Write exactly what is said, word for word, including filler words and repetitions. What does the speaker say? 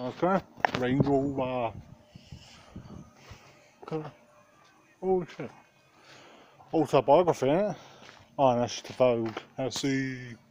Okay, Range Rover. Okay. Oh shit. Autobiography, innit? Oh, and that's the Vogue. Let's see.